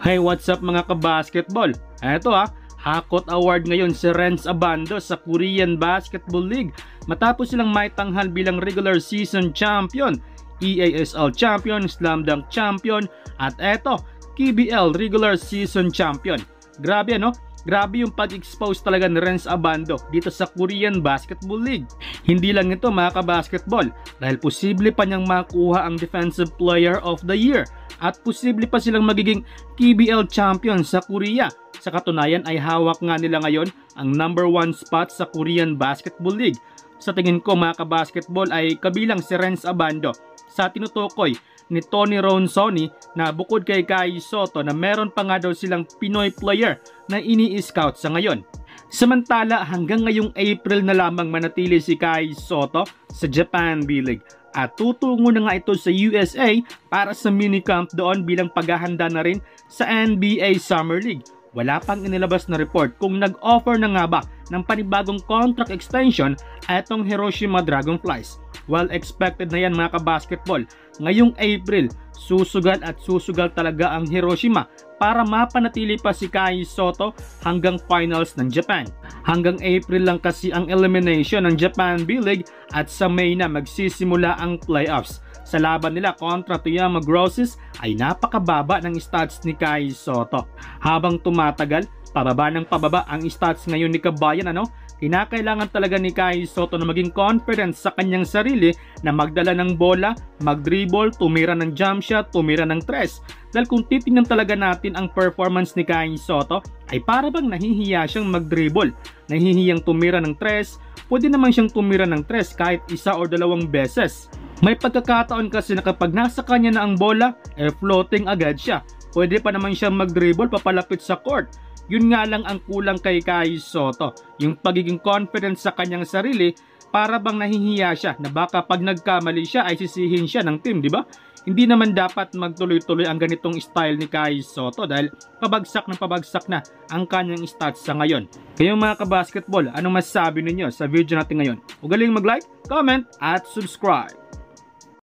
Hey, what's up mga kabasketball? Eto Hakot Award ngayon si Renz Abando sa Korean Basketball League matapos silang maitanghal bilang regular season champion, EASL champion, Slam Dunk champion, at eto, KBL regular season champion. Grabe Grabe yung pag-expose talaga ni Renz Abando dito sa Korean Basketball League. Hindi lang ito mga kabasketball, dahil posible pa niyang makuha ang Defensive Player of the Year at posible pa silang magiging KBL champion sa Korea. Sa katunayan ay hawak nga nila ngayon ang #1 spot sa Korean Basketball League. Sa tingin ko mga kabasketball ay kabilang si Renz Abando sa tinutukoy ni Tony Ronsoni na bukod kay Kai Sotto na meron pa nga daw silang Pinoy player na ini-scout sa ngayon. Samantala hanggang ngayong April na lamang manatili si Kai Sotto sa Japan B-League at tutungo na nga ito sa USA para sa minicamp doon bilang paghahanda na rin sa NBA Summer League. Wala pang inilabas na report kung nag-offer na nga ba ng panibagong contract extension atong Hiroshima Dragonflies. Well, expected na yan mga kabasketball. Ngayong April, susugal at susugal talaga ang Hiroshima para mapanatili pa si Kai Sotto hanggang finals ng Japan. Hanggang April lang kasi ang elimination ng Japan B-League at sa May na magsisimula ang playoffs. Sa laban nila kontra Toyama Grosses ay napakababa ng stats ni Kai Sotto. Habang tumatagal, pababa ng pababa ang stats ngayon ni Kabayan kinakailangan talaga ni Kai Sotto na maging confident sa kanyang sarili na magdala ng bola, mag-dribble, tumira ng jump shot, tumira ng tres. Dahil kung titingnan talaga natin ang performance ni Kai Sotto ay para bang nahihiya siyang mag-dribble, nahihiyang tumira ng tres, pwede naman siyang tumira ng tres kahit isa o dalawang beses. May pagkakataon kasi na kapag nasa kanya na ang bola, floating agad siya. Pwede pa naman siyang mag-dribble papalapit sa court. Yun nga lang ang kulang kay Kai Sotto, yung pagiging confident sa kanyang sarili, para bang nahihiya siya na baka pag nagkamali siya ay sisihin siya ng team, di ba? Hindi naman dapat magtuloy-tuloy ang ganitong style ni Kai Sotto dahil pabagsak na ang kanyang stats sa ngayon. Kayong mga kabasketball, anong masasabi ninyo sa video natin ngayon? Huwag galing mag-like, comment, at subscribe!